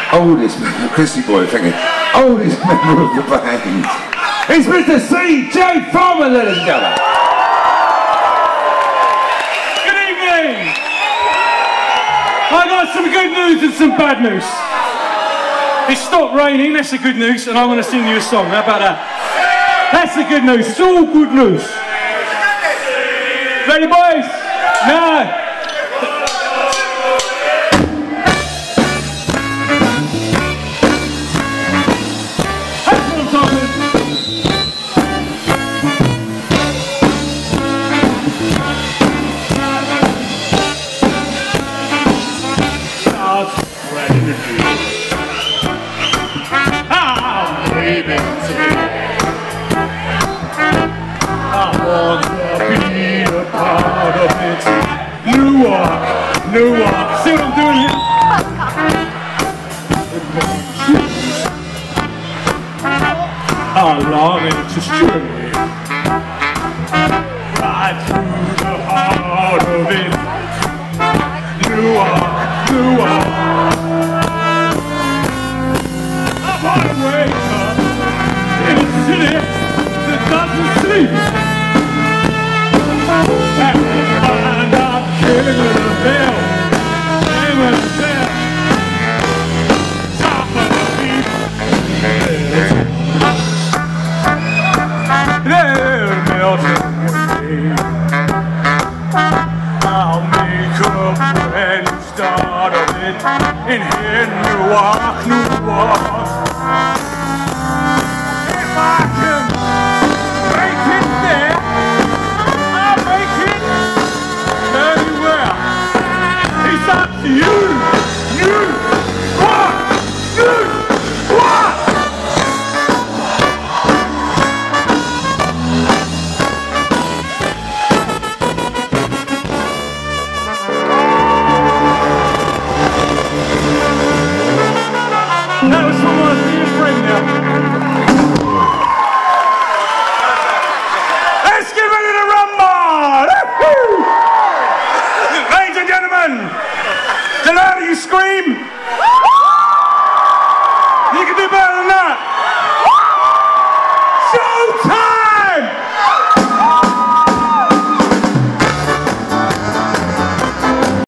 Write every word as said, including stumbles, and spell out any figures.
oldest member, Christy Boy thinking, oldest member of the band. It's Mister C J Farmer, ladies and gentlemen. Good evening. I got some good news and some bad news. It stopped raining, that's the good news, and I want to sing you a song. How about that? That's the good news. It's all good news. Ready, boys? Now. Newark, Newark. See what I'm doing here? I'm longing to stray right through the heart of it. Newark, Newark. I want to wake up in a city that doesn't sleep. And I'm killing with a bell, name of the bell, top of the beat. They're melting away. I'll make a brand new start of it in here, Newark, Newark. If I can make it there, I'll make it anywhere. It's up to you.